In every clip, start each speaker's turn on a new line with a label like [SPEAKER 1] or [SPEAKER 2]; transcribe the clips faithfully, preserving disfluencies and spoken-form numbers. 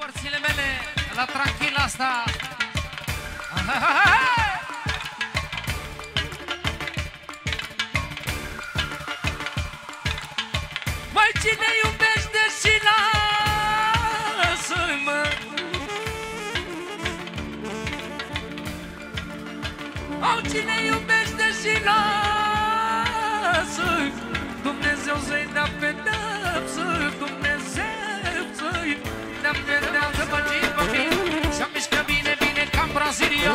[SPEAKER 1] părțile mele, la tranquil asta. Mai cine iubește și lasă-mă, au cine iubește și lasă, Dumnezeu să-i dea pedepsă, Dumnezeu să-i dea pedepsă, băgit pe mine, și-a mișcat bine, bine, ca în Brazilia.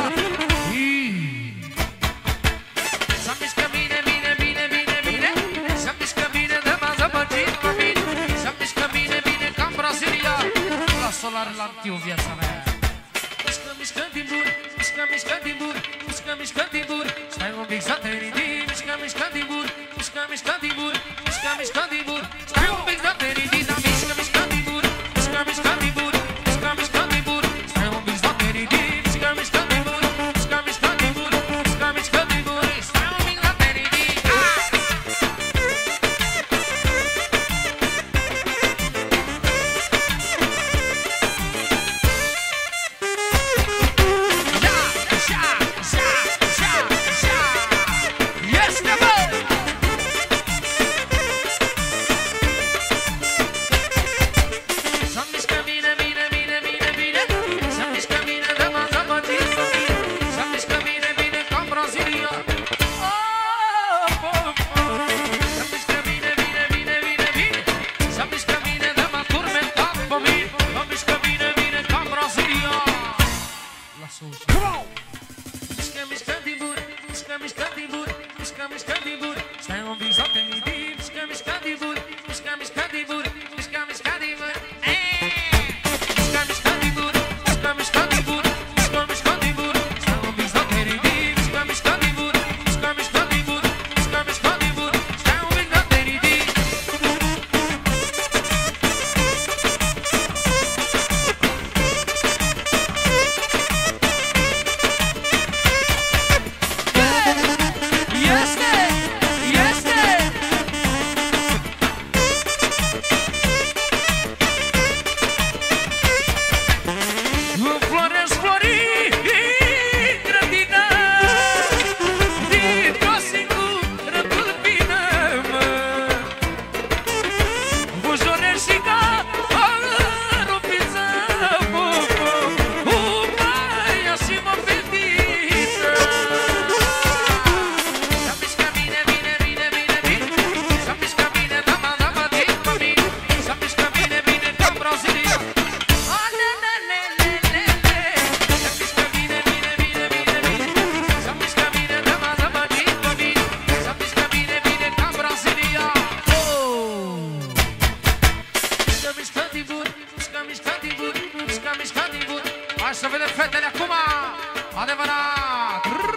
[SPEAKER 1] S-a mișcat bine, bine, bine, bine, bine, s-a mișcat bine, de bază, băgit pe mine, s-a mișcat bine, bine, ca în Brazilia. La solar, la antiu, viața mea. Mișcă, mișcă din bur, mișcă, mișcă din bur, mișcă, mișcă din bur, stai un pic să te ridici. Mișcă, mișcă din bur, mișcă, mișcă din bur, mișcă, mișcă din bur, stai un pic să te ridici. Mișcă, mișcă din bur, mișcă, mișcă din bur, mișcă, mișcă din bur, stai un pic să te ridici. Mișcă, mișcă din bur, mișcă, mișcă din bur, mișcă, mișcă din bur, stai un pic să te ridici. Hai să vedem fetele acum! Adevărat!